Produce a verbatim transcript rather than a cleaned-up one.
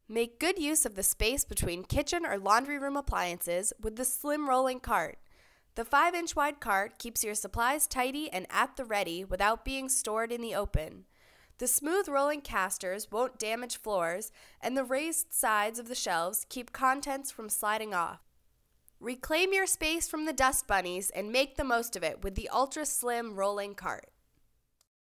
Make good use of the space between kitchen or laundry room appliances with the slim rolling cart. The five inch wide cart keeps your supplies tidy and at the ready without being stored in the open. The smooth rolling casters won't damage floors, and the raised sides of the shelves keep contents from sliding off. Reclaim your space from the dust bunnies and make the most of it with the ultra slim rolling cart.